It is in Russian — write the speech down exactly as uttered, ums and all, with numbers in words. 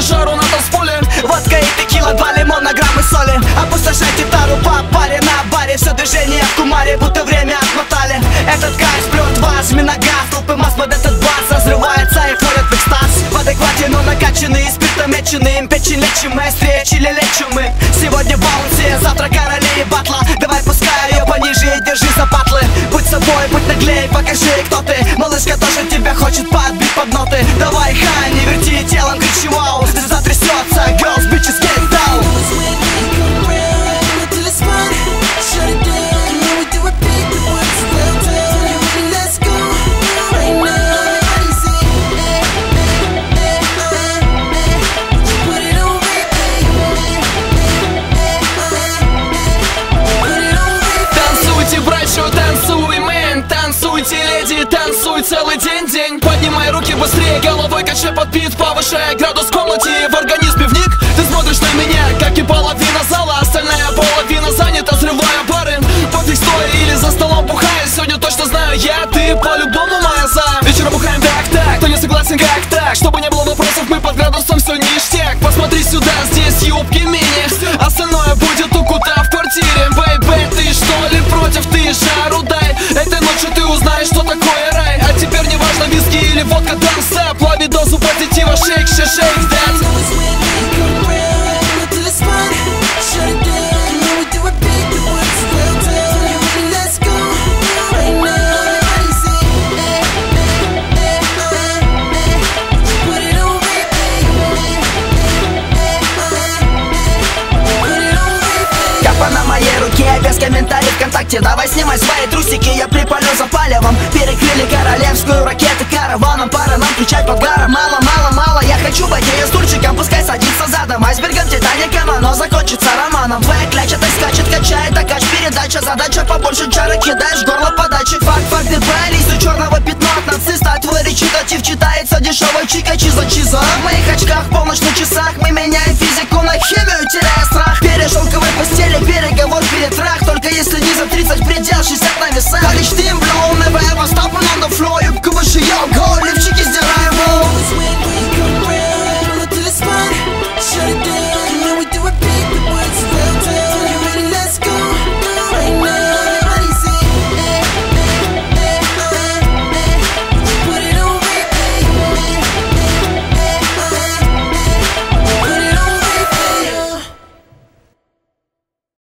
жару на танцполе. Водка и текила, два лимона, граммы соли. Опустошать гитару по паре на баре. Все движение в кумаре, будто время отмотали. Этот кайф сплет вас, миногаз. Толпы масс под этот бас разрывается и входит в экстаз. В адеквате, но накачанные, спиртом мечены. Им печень лечим мы, встречи или лечим мы. Сегодня в баунсе, завтра короли и батла. Давай пускай ее пониже и держи за патлы. Будь собой, будь наглей, покажи, кто ты. Малышка тоже тебя хочет подбить под ноты. Давай, хай, не верти телом, кричи вау. Затрясется, girls, bitches, get down. Танцуйте, леди, танцуй целый день-день. Поднимай руки быстрее, головой качай под бит, повышая градус в комнате. В организме вник, ты смотришь на меня, как и половина зала. Остальная половина занята, взрывая бары. Пофиг, стоя или за столом бухая. Сегодня точно знаю я, ты по-любому моя за. Вечером бухаем так-так, кто не согласен как так. Чтобы не было вопросов, мы под градусом, все ништяк. Посмотри сюда, здесь юбки мини. Остальное будет у кута в квартире. Бэйбэ, ты что ли против, ты жару дай. Этой ночью ты узнаешь, что такое рай. А теперь не важно, виски или водка, дансап. Лови дозу позитива, шейк, шейк, шейк, дэнс. На моей руке, без комментариев ВКонтакте. Давай снимай свои трусики, я припалю за палевом. Перекрыли королевскую ракеты караваном. Пора нам кричать под гаром. Мало, мало, мало, я хочу богея с турчиком. Пускай садится задом, айсбергом, титаником. Оно закончится романом. Твоя кляча, так скачет, качает, такач. Передача, задача побольше чары. Кидаешь горло подачи. Факт, факт, дебай, листу черного пятна от нациста. Твой речитатив читается дешевой чика. Чиза, чиза. В моих очках полночь на часах. Мы меняем физику на химию, теряя страх. Перешелковой постели, переговор, перетрах. Только если не за тридцать, предел шестьдесят на весах. Колледж, ты